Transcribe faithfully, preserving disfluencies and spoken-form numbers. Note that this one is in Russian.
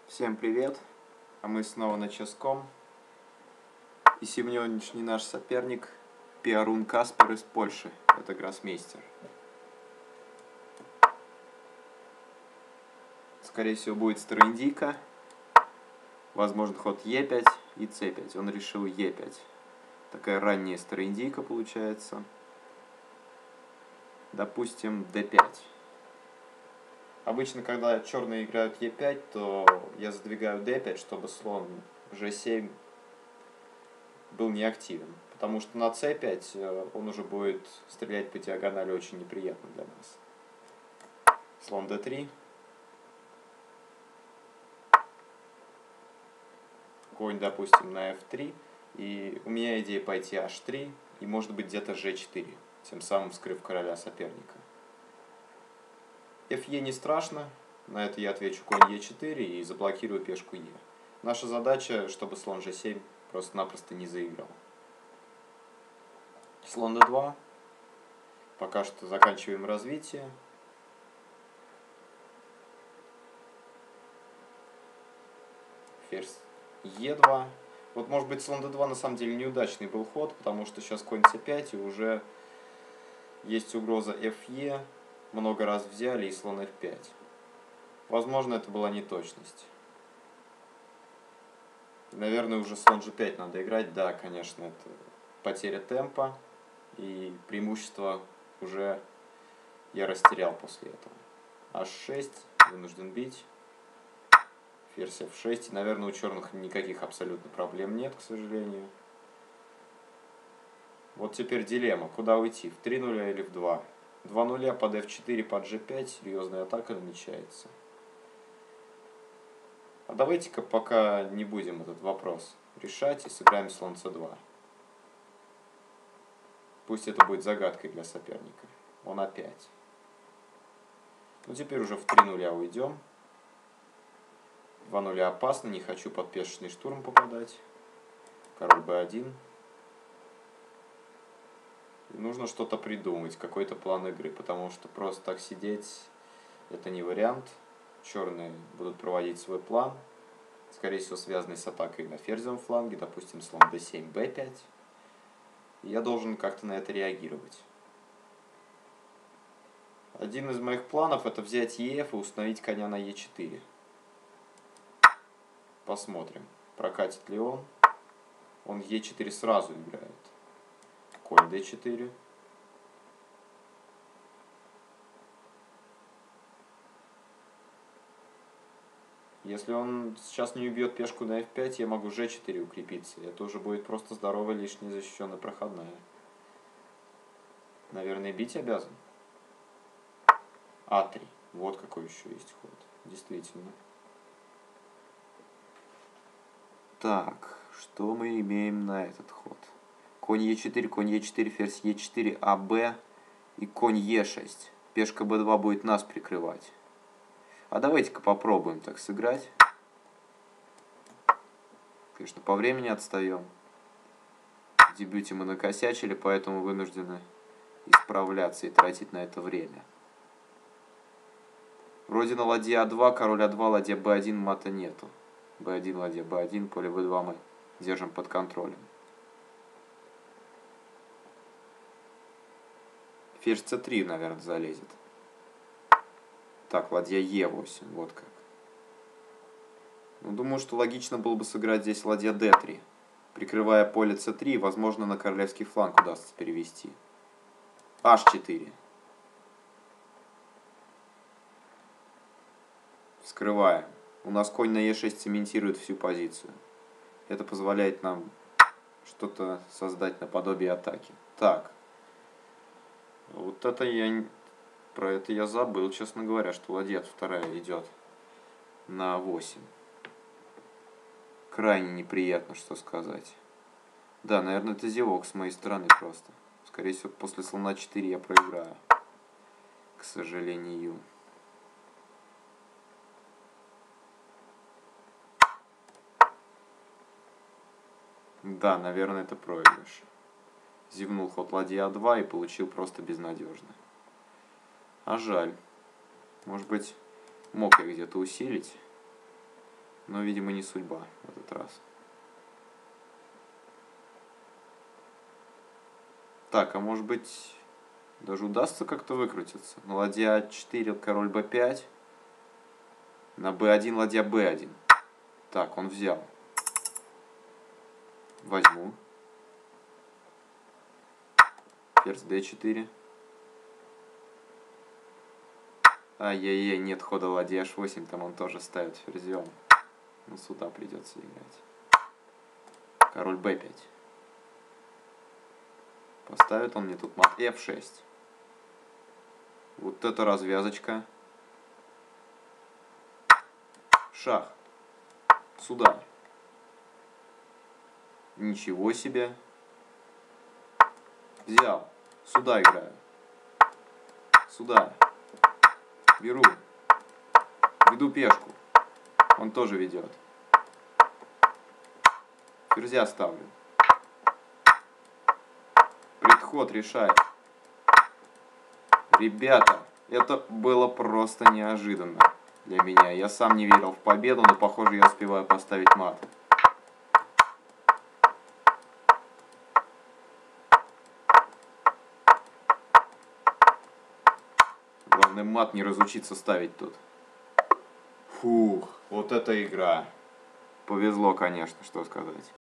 Всем привет, а мы снова на Ческом. И сегодняшний наш соперник Пиарун Каспер из Польши, это гроссмейстер. Скорее всего будет староиндийка, возможно ход е пять и це пять, он решил е пять. Такая ранняя староиндийка получается. Допустим дэ пять. Обычно, когда черные играют е пять, то я задвигаю дэ пять, чтобы слон же семь был неактивен. Потому что на це пять он уже будет стрелять по диагонали очень неприятно для нас. Слон дэ три. Конь, допустим, на эф три. И у меня идея пойти аш три и может быть где-то же четыре. Тем самым вскрыв короля соперника. эф е не страшно. На это я отвечу конь е четыре и заблокирую пешку е. Наша задача, чтобы слон же семь просто-напросто не заиграл. Слон дэ два. Пока что заканчиваем развитие. Ферзь е два. Вот может быть слон дэ два на самом деле неудачный был ход, потому что сейчас конь це пять и уже есть угроза эф е. Много раз взяли и слон эф пять. Возможно, это была неточность. Наверное, уже слон же пять надо играть. Да, конечно, это потеря темпа. И преимущество уже я растерял после этого. аш шесть, вынужден бить. Ферзь эф шесть. И, наверное, у черных никаких абсолютно проблем нет, к сожалению. Вот теперь дилемма. Куда уйти? В три нуля или в два? два нуля под эф четыре, под же пять. Серьезная атака намечается. А давайте-ка пока не будем этот вопрос решать и сыграем слон це два. Пусть это будет загадкой для соперника. Он опять. Ну теперь уже в три нуля уйдем. два нуля опасно, не хочу под пешечный штурм попадать. Король бэ один. И нужно что-то придумать, какой-то план игры, потому что просто так сидеть это не вариант. Черные будут проводить свой план, скорее всего связанный с атакой на ферзевом фланге, допустим слон дэ семь, бэ пять. И я должен как-то на это реагировать. Один из моих планов это взять еф и установить коня на е четыре. Посмотрим, прокатит ли он. Он е четыре сразу играет. Конь дэ четыре. Если он сейчас не убьет пешку на эф пять, я могу же четыре укрепиться. Это уже будет просто здоровая лишняя защищенная проходная. Наверное, бить обязан. а три. Вот какой еще есть ход. Действительно. Так, что мы имеем на этот ход? Конь е четыре, конь е четыре, ферзь е четыре, АБ и конь е шесть. Пешка бэ два будет нас прикрывать. А давайте-ка попробуем так сыграть. Конечно, по времени отстаем. В дебюте мы накосячили, поэтому вынуждены исправляться и тратить на это время. Вроде на ладья а два, король а два, ладья бэ один, мата нету. бэ один, ладья бэ один, поле вэ два мы держим под контролем. Ферзь це три, наверное, залезет. Так, ладья е восемь, вот как. Ну, думаю, что логично было бы сыграть здесь ладья дэ три. Прикрывая поле це три, возможно, на королевский фланг удастся перевести. аш четыре. Вскрываем. У нас конь на е шесть цементирует всю позицию. Это позволяет нам что-то создать наподобие атаки. Так. Вот это я... Про это я забыл, честно говоря, что ладья вторая идет на восемь. Крайне неприятно, что сказать. Да, наверное, это зевок с моей стороны просто. Скорее всего, после слона четыре я проиграю. К сожалению. Да, наверное, это проигрыш. Зевнул ход ладья а два и получил просто безнадежно. А жаль. Может быть, мог я где-то усилить. Но, видимо, не судьба в этот раз. Так, а может быть, даже удастся как-то выкрутиться? На ладья а четыре, король бэ пять. На бэ один ладья бэ один. Так, он взял. Возьму. Ферзь дэ четыре. Ай-яй-яй, нет хода ладья аш восемь, там он тоже ставит ферзем. Ну, сюда придется играть. Король бэ пять. Поставит он мне тут мат эф шесть. Вот это развязочка. Шах. Сюда. Ничего себе. Взял. Сюда играю. Сюда. Беру. Веду пешку. Он тоже ведет. Ферзя ставлю. Предход решает. Ребята, это было просто неожиданно для меня. Я сам не верил в победу, но, похоже, я успеваю поставить мат. Главное, мат не разучиться ставить тут. Фух, вот это игра. Повезло, конечно, что сказать.